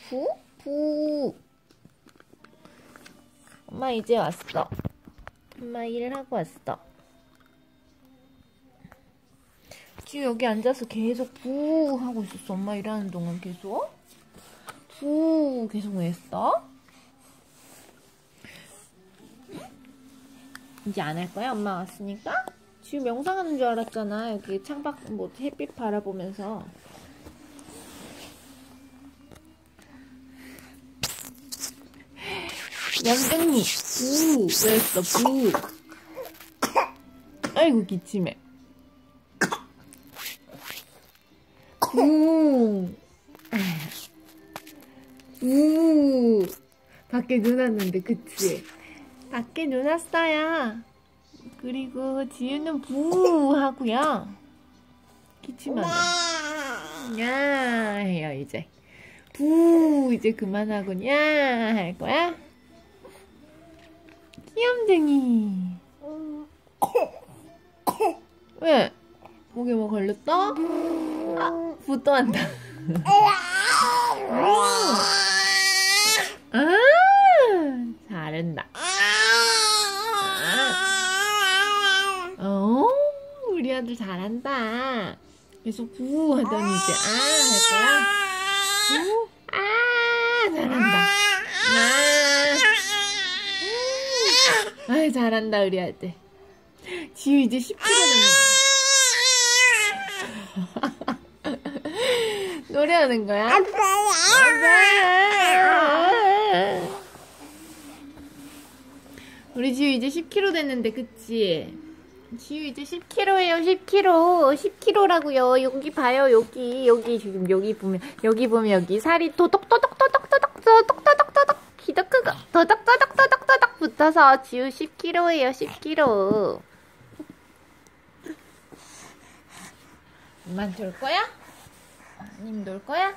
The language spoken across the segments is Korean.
부? 부. 엄마 이제 왔어. 엄마 일을 하고 왔어. 지우 여기 앉아서 계속 부 하고 있었어. 엄마 일하는 동안 계속. 부 계속 왜 했어? 이제 안 할 거야? 엄마 왔으니까? 지금 명상하는 줄 알았잖아. 여기 창밖 뭐 햇빛 바라보면서. 양갱이 부 왜 했어? 부. 아이고 기침해. 부. 부. 밖에 눈 왔는데 그치? 밖에 눈 왔어요. 그리고 지우는 부 하고요. 기침하네. 야 해요 이제. 부 이제 그만하고 야 할 거야? 귀염둥이. 왜? 목에 뭐 걸렸다? 아, 부 또 한다. 아, 잘한다. 우리 아들 잘한다. 계속 부 하더니 이제 할 거야? 부? 잘한다. 잘한다 우리 아들. 지우 이제 10kg 됐네. 노래하는 거야? 우리 지우 이제 10kg 됐는데 그치? 지우 이제 10kg예요. 10kg 10kg라고요. 여기 봐요. 여기 지금 여기 보면 여기 살이 토독토독토독토독 키도 크고 토독토독토독 붙어서 지우 10kg예요. 10kg. 엄마한테 올 거야? 님 놀 거야?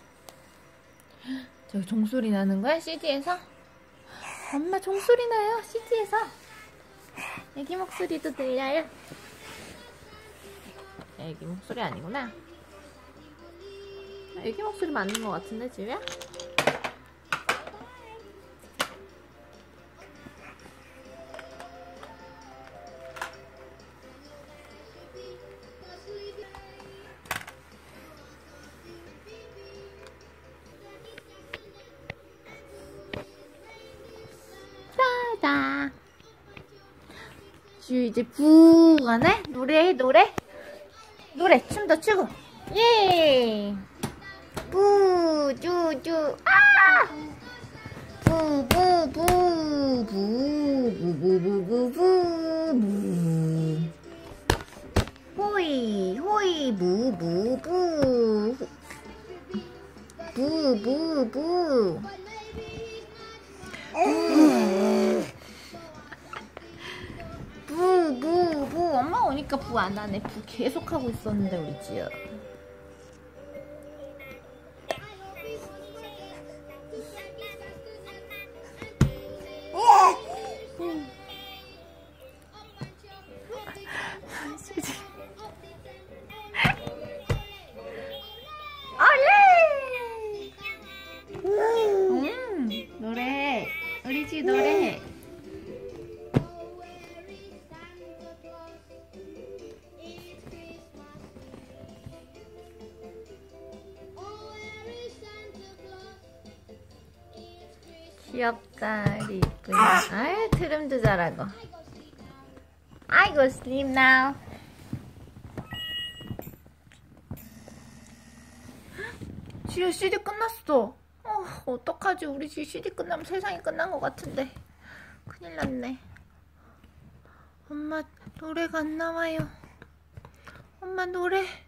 저기 종소리 나는 거야? CD에서? 엄마 종소리 나요. CD에서. 애기 목소리도 들려요. 애기 목소리 아니구나. 애기 목소리 맞는 것 같은데 지우야? 따다. 지우 이제 부 가네? 노래 춤도 추고. 예. 부 쭈쭈 부부부부부부부부부 호이 부부부 부부부 부 엄마 오니까 부 안 하네. 부 계속 하고 있었는데 우리 지우. 노래해. 우리 지우 노래해. 귀엽다 우리 이쁘야. 아유 트름도 잘하고. 아이고 sleep now. 지우 CD 끝났어. 어떡하지? 우리 지우 CD 끝나면 세상이 끝난 것 같은데. 큰일 났네. 엄마 노래가 안 나와요. 엄마 노래.